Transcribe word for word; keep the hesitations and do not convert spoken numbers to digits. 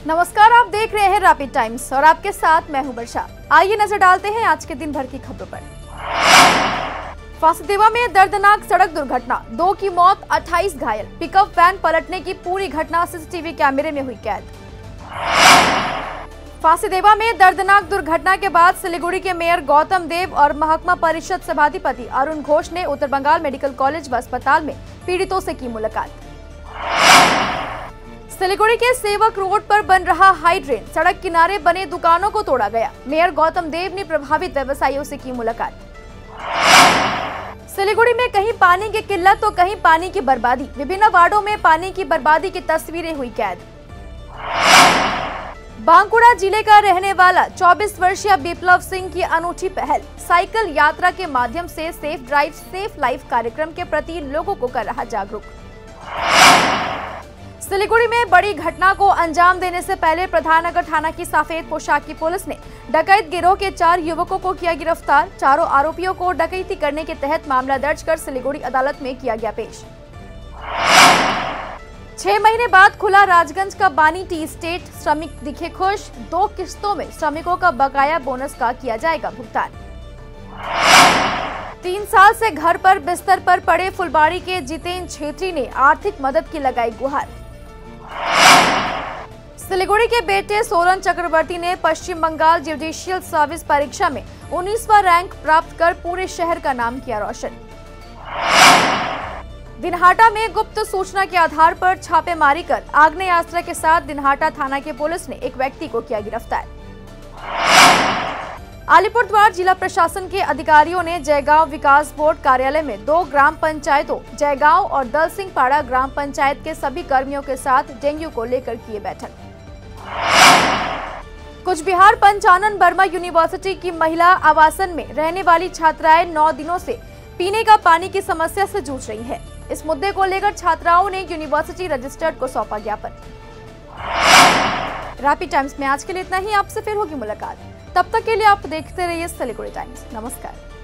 नमस्कार, आप देख रहे हैं रैपिड टाइम्स और आपके साथ मैं हूं वर्षा। आइए नजर डालते हैं आज के दिन भर की खबरों पर। फांसीदेवा में दर्दनाक सड़क दुर्घटना, दो की मौत, अट्ठाईस घायल। पिकअप वैन पलटने की पूरी घटना सीसीटीवी कैमरे में हुई कैद। फांसीदेवा में दर्दनाक दुर्घटना के बाद सिलीगुड़ी के मेयर गौतम देव और महकमा परिषद सभाधिपति अरुण घोष ने उत्तर बंगाल मेडिकल कॉलेज व अस्पताल में पीड़ितों से की मुलाकात। सिलीगुड़ी के सेवक रोड पर बन रहा हाई ड्रेन, सड़क किनारे बने दुकानों को तोड़ा गया। मेयर गौतम देव ने प्रभावित व्यवसायियों से की मुलाकात। सिलीगुड़ी में कहीं पानी की किल्लत तो कहीं पानी की बर्बादी, विभिन्न वार्डों में पानी की बर्बादी की तस्वीरें हुई कैद। बांकुड़ा जिले का रहने वाला चौबीस वर्षीय बिप्लव सिंह की अनूठी पहल, साइकिल यात्रा के माध्यम से सेफ ड्राइव सेफ लाइफ कार्यक्रम के प्रति लोगों को कर रहा जागरूक। सिलीगुड़ी में बड़ी घटना को अंजाम देने से पहले प्रधाननगर थाना की सफेद पोशाक की पुलिस ने डकैत गिरोह के चार युवकों को किया गिरफ्तार। चारों आरोपियों को डकैती करने के तहत मामला दर्ज कर सिलीगुड़ी अदालत में किया गया पेश। छह महीने बाद खुला राजगंज का बानी टी स्टेट, श्रमिक दिखे खुश। दो किस्तों में श्रमिकों का बकाया बोनस का किया जाएगा भुगतान। तीन साल से घर पर बिस्तर पर पड़े फुलबाड़ी के जितेंद्र छेत्री ने आर्थिक मदद की लगाई गुहार। सिलीगुड़ी के बेटे सोलन चक्रवर्ती ने पश्चिम बंगाल जुडिशियल सर्विस परीक्षा में उन्नीसवां रैंक प्राप्त कर पूरे शहर का नाम किया रोशन। दिनहाटा में गुप्त सूचना के आधार पर छापेमारी कर आग्नेयास्त्र के साथ दिनहाटा थाना के पुलिस ने एक व्यक्ति को किया गिरफ्तार। अलीपुरद्वार जिला प्रशासन के अधिकारियों ने जयगांव विकास बोर्ड कार्यालय में दो ग्राम पंचायतों जयगांव और दल सिंह पाड़ा ग्राम पंचायत के सभी कर्मियों के साथ डेंगू को लेकर किए बैठक। कुछ बिहार पंचानन बर्मा यूनिवर्सिटी की महिला आवासन में रहने वाली छात्राएं नौ दिनों से पीने का पानी की समस्या से जूझ रही है। इस मुद्दे को लेकर छात्राओं ने यूनिवर्सिटी रजिस्ट्रार को सौंपा ज्ञापन। रैपिड टाइम्स में आज के लिए इतना ही, आपसे फिर होगी मुलाकात। तब तक के लिए आप देखते रहिए सिलीगुड़ी टाइम्स। नमस्कार।